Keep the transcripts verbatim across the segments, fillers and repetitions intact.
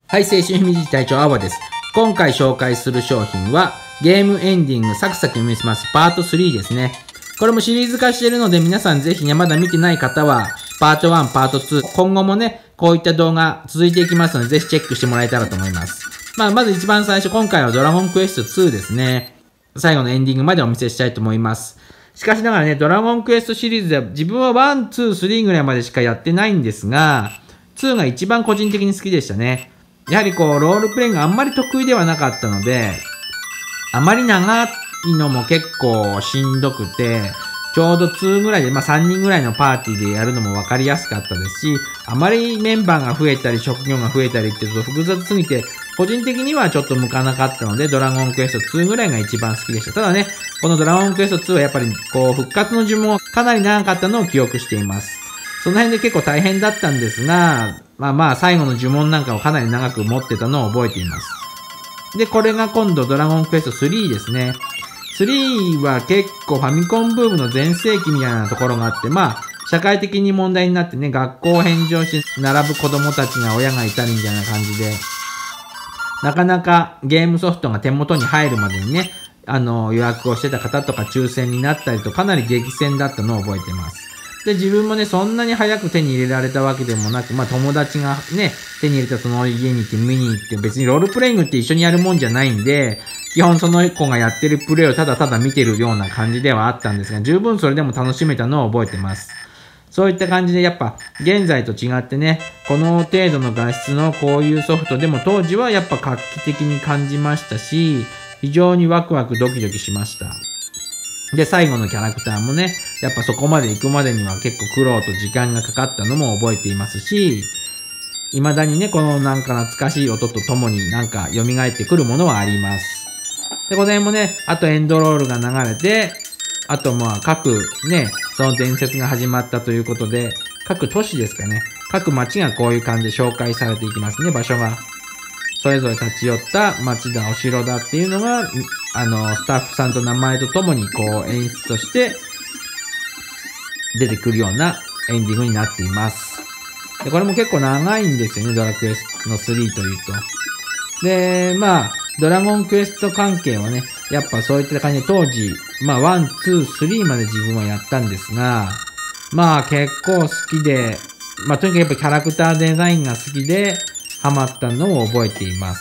はい、青春秘密隊長アワです。今回紹介する商品は、ゲームエンディングサクサク読みますパートスリーですね。これもシリーズ化しているので、皆さんぜひね、まだ見てない方は、パートワン、パートツー、今後もね、こういった動画続いていきますので、ぜひチェックしてもらえたらと思います。まあ、まず一番最初、今回はドラゴンクエストツーですね。最後のエンディングまでお見せしたいと思います。しかしながらね、ドラゴンクエストシリーズでは自分はワン、ツー、スリーぐらいまでしかやってないんですが、ツーが一番個人的に好きでしたね。やはりこう、ロールプレインがあんまり得意ではなかったので、あまり長いのも結構しんどくて、ちょうどツーぐらいで、まあさんにんぐらいのパーティーでやるのも分かりやすかったですし、あまりメンバーが増えたり、職業が増えたりっていうと複雑すぎて、個人的にはちょっと向かなかったので、ドラゴンクエストツーぐらいが一番好きでした。ただね、このドラゴンクエストツーはやっぱりこう、復活の呪文がかなり長かったのを記憶しています。その辺で結構大変だったんですが、まあまあ最後の呪文なんかをかなり長く持ってたのを覚えています。で、これが今度ドラゴンクエストスリーですね。スリーは結構ファミコンブームの全盛期みたいなところがあって、まあ、社会的に問題になってね、学校を返上して並ぶ子供たちが親がいたりみたいな感じで、なかなかゲームソフトが手元に入るまでにね、あの、予約をしてた方とか抽選になったりとかなり激戦だったのを覚えてます。で、自分もね、そんなに早く手に入れられたわけでもなく、まあ友達がね、手に入れたその家に行って見に行って、別にロールプレイングって一緒にやるもんじゃないんで、基本その子がやってるプレイをただただ見てるような感じではあったんですが、十分それでも楽しめたのを覚えてます。そういった感じでやっぱ、現在と違ってね、この程度の画質のこういうソフトでも当時はやっぱ画期的に感じましたし、非常にワクワクドキドキしました。で、最後のキャラクターもね、やっぱそこまで行くまでには結構苦労と時間がかかったのも覚えていますし、未だにね、このなんか懐かしい音とともになんか蘇ってくるものはあります。で、この辺もね、あとエンドロールが流れて、あとまあ各ね、その伝説が始まったということで、各都市ですかね、各町がこういう感じで紹介されていきますね、場所が。それぞれ立ち寄った町だ、お城だっていうのが、あの、スタッフさんと名前とともにこう演出として出てくるようなエンディングになっています。で、これも結構長いんですよね、ドラクエストのスリーというと。で、まあ、ドラゴンクエスト関係はね、やっぱそういった感じで当時、まあ、ワン、ツー、スリーまで自分はやったんですが、まあ結構好きで、まあとにかくやっぱキャラクターデザインが好きで、ハマったのを覚えています。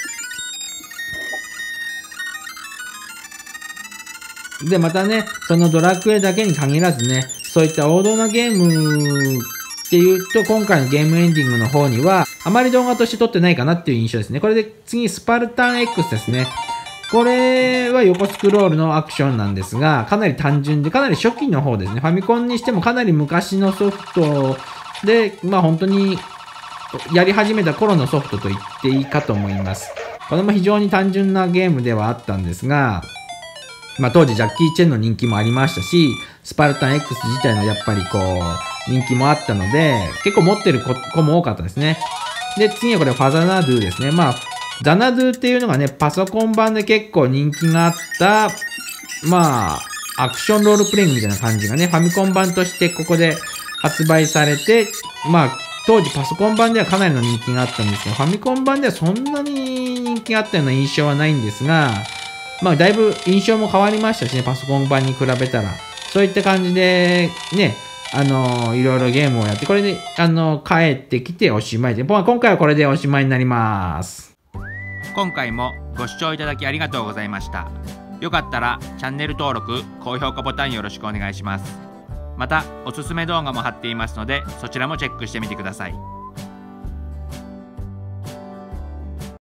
で、またね、そのドラクエだけに限らずね、そういった王道なゲームっていうと、今回のゲームエンディングの方には、あまり動画として撮ってないかなっていう印象ですね。これで次、スパルタン X ですね。これは横スクロールのアクションなんですが、かなり単純で、かなり初期の方ですね。ファミコンにしてもかなり昔のソフトで、まあ本当に、やり始めた頃のソフトと言っていいかと思います。これも非常に単純なゲームではあったんですが、まあ当時ジャッキー・チェンの人気もありましたし、スパルタン X 自体のやっぱりこう、人気もあったので、結構持ってる子も多かったですね。で、次はこれファザナドゥですね。まあ、ザナドゥっていうのがね、パソコン版で結構人気があった、まあ、アクションロールプレイングみたいな感じがね、ファミコン版としてここで発売されて、まあ、当時パソコン版ではかなりの人気があったんですが、ファミコン版ではそんなに人気があったような印象はないんですが、まあだいぶ印象も変わりましたしね、パソコン版に比べたら。そういった感じで、ね、あのー、いろいろゲームをやって、これで、あのー、帰ってきておしまいで、今回はこれでおしまいになります。 今回もご視聴いただきありがとうございました。よかったらチャンネル登録、高評価ボタンよろしくお願いします。またおすすめ動画も貼っていますので、そちらもチェックしてみてください。